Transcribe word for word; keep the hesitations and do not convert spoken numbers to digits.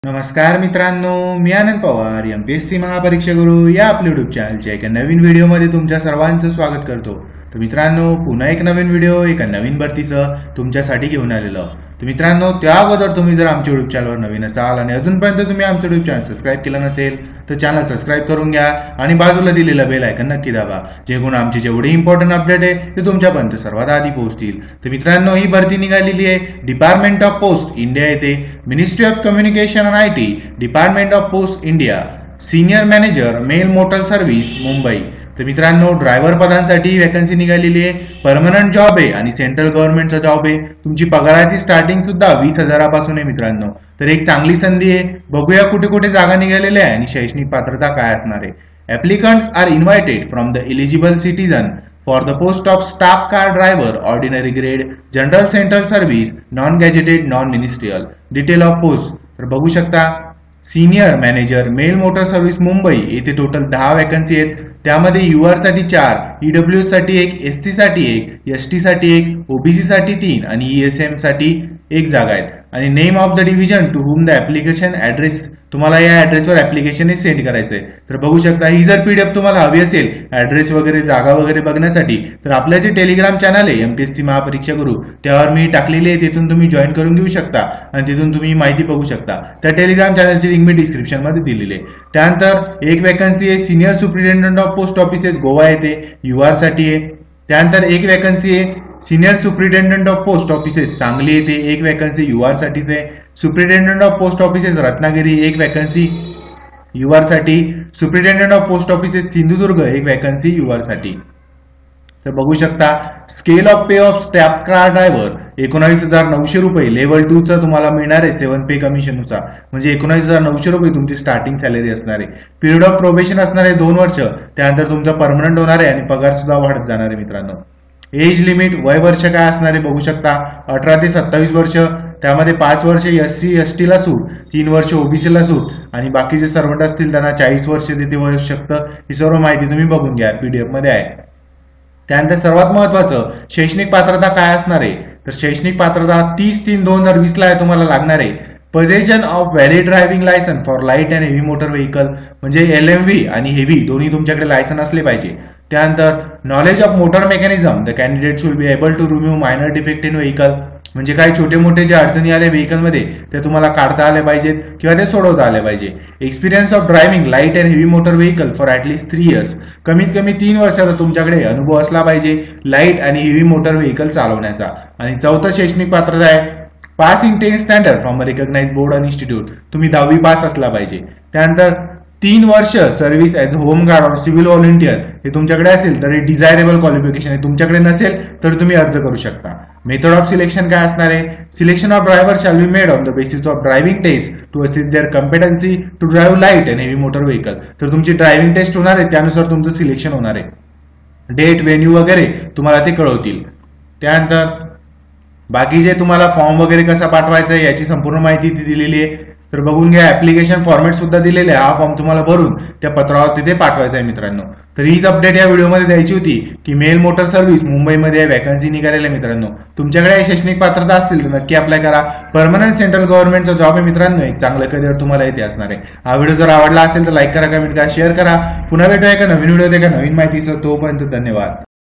नमस्कार मित्रांनो, मी आनंद पवार एमपीएससी महापरीक्षा गुरु या आपल्या युट्यूब चॅनलच्या एका नवीन व्हिडिओमध्ये तुमच्या सर्वांचं स्वागत करतो। तर मित्रांनो, पुन्हा एक नवीन व्हिडिओ एका नवीन भरतीसह तुमच्यासाठी घेऊन आलेलो। तर मित्रांनो, त्या अगोदर तुम्ही जर आमच्या युट्यूब चॅनलवर नवीन असाल आणि अजूनपर्यंत तुम्ही आमचं युट्यूब चॅनल सबस्क्राईब केलं नसेल तर चॅनल सबस्क्राईब करून घ्या आणि बाजूला दिलेला बेल आयकॉन नक्की दाबा, जेणेकरून आमचे जेवढे इम्पॉर्टंट अपडेट आहे ते तुमच्यापर्यंत सर्वात आधी पोहोचतील। तर मित्रांनो, ही भरती निघालेली आहे डिपार्टमेंट ऑफ पोस्ट इंडिया येथे, ministry of communication and I T, department of post India, senior manager mail motor service Mumbai. तर मित्रांनो, ड्रायव्हर पदांसाठी वॅकन्सी निघालेली आहे, परमनंट जॉब आहे आणि सेंट्रल गव्हर्नमेंटचा जॉब आहे। तुमची पगाराची स्टार्टिंग सुद्धा वीस हजारापासून आहे मित्रांनो। तर एक चांगली संधी आहे। बघूया कुठे कुठे जागा निघालेल्या आहे आणि शैक्षणिक पात्रता काय असणार आहे। Applicants are invited from the eligible citizen for the post of staff car driver ordinary grade general central service non gazetted non ministerial. Detail of post तर बघू शकता, senior manager mail motor service Mumbai येथे total दहा vacancy आहेत। त्यामध्ये you're साठी चार, EW साठी एक, एसटी साठी एक, एसटी साठी एक, ओबीसी साठी तीन आणि ईएसएम साठी एक जागा आहेत। आणि name of the division to whom the application address, तुम्हाला या ऍड्रेसवर ऍप्लिकेशन सेंड करायचंय। तर बघू शकता, ही जर पीडीएफ तुम्हाला हवी असेल ऍड्रेस वगैरे जागा वगैरे बघण्यासाठी तर आपलं जे टेलिग्राम चॅनल आहे एमपीएससी महापरीक्षा गुरु त्यावर मी टाकलेली आहे, तिथून तुम्ही जॉईन करून घेऊ शकता आणि तिथून तुम्ही माहिती बघू शकता। त्या टेलिग्राम चॅनलची लिंक मी डिस्क्रिप्शन मध्ये दिलेली आहे। त्यानंतर एक वॅकन्सी आहे senior superintendent of post offices Goa येथे, युआर साठी आहे। त्यानंतर एक वॅकन्सी आहे senior superintendent of post offices Sangli येथे, एक वॅकन्सी युआर साठीच आहे। Superintendent of post offices Ratnagiri एक वॅकन्सी युआर साठी। Superintendent of post offices Sindhudurg एक वॅकन्सी युआर साठी। तर बघू शकता, scale of pay of staff car driver एकोणावीस हजार नऊशे रुपये लेवल टू चा तुम्हाला मिळणार आहे सेवन पे कमिशननुसार, म्हणजे एकोणावीस हजार नऊशे रुपये तुमची स्टार्टिंग सॅलरी असणार आहे। पिरियड ऑफ प्रोबेशन असणार आहे दोन वर्ष, त्यानंतर तुमचा परमनंट होणार आहे आणि पगार सुद्धा वाढत जाणार आहे मित्रांनो। एज लिमिट वय वर्ष काय असणार आहे बघू शकता, अठरा ते सत्तावीस वर्ष, त्यामध्ये पाच वर्ष एससी एसटी ला सूट, तीन वर्ष ओबीसी ला सूट आणि बाकीचे सर्वंट असतील त्यांना चाळीस वर्ष तिथे वय असू शकतं। ही सर्व माहिती तुम्ही बघून घ्या, पीडीएफ मध्ये आहे। त्यानंतर सर्वात महत्वाचं शैक्षणिक पात्रता काय असणार आहे, तर शैक्षणिक पात्रता तीस तीन दोन हजार वीस ला तुम्हाला लागणार आहे। Possession of valid driving licence for light and heavy motor vehicle, म्हणजे एलएमव्ही आणि हेवी दोन्ही तुमच्याकडे लायसन असले पाहिजे। त्यानंतर knowledge of motor mechanism, the candidate should be able to remove minor defect in vehicle, म्हणजे काही छोटे मोठे जे अडचणी आले व्हेकलमध्ये ते तुम्हाला काढता आले पाहिजेत किंवा ते सोडवता आले पाहिजे। Experience of driving light and heavy motor vehicle for at least three years, कमीत कमी तीन वर्षाचा तुमच्याकडे अनुभव असला पाहिजे लाईट आणि हेवी मोटर व्हेकल चालवण्याचा। आणि चौथं शैक्षणिक पात्रता आहे pass in ten standard from a recognised board and institute, तुम्ही दहावी पास असला पाहिजे। त्यानंतर तीन वर्ष service as home guard or civil volunteer हे तुमच्याकडे असेल तर हे डिझायरेबल क्वालिफिकेशन आहे, तुमच्याकडे नसेल तर तुम्ही अर्ज करू शकता। मेथड ऑफ सिलेक्शन काय असणार आहे, selection of driver shall be made on the basis of driving test to assist their competency to drive light and heavy motor vehicle, तर तुमची ड्रायव्हिंग टेस्ट होणार आहे, त्यानुसार तुमचं सिलेक्शन होणार आहे। डेट व्हेन्यू वगैरे तुम्हाला ते कळवतील। त्यानंतर बाकी जे तुम्हाला फॉर्म वगैरे कसा पाठवायचा आहे याची संपूर्ण माहिती दिलेली आहे, तर बघून घ्या। ऍप्लिकेशन फॉर्मॅट सुद्धा दिलेले आहे, हा फॉर्म तुम्हाला भरून त्या पत्रावर तिथे पाठवायचा आहे मित्रांनो। तर हीच अपडेट या व्हिडिओमध्ये द्यायची होती की मेल मोटर सर्व्हिस मुंबईमध्ये वॅकन्सी निघालेल्या आहे मित्रांनो। तुमच्याकडे शैक्षणिक पात्रता असतील तर नक्की अप्लाय करा, परमनंट सेंट्रल गव्हर्नमेंटचा जॉब आहे मित्रांनो, एक चांगलं करिअर तुम्हाला इथे असणार आहे। हा व्हिडिओ जर आवडला असेल तर लाईक करा, कमेंट करा, शेअर करा। पुन्हा भेटूया एका नवीन व्हिडिओ एका नवीन माहितीसह, तोपर्यंत धन्यवाद।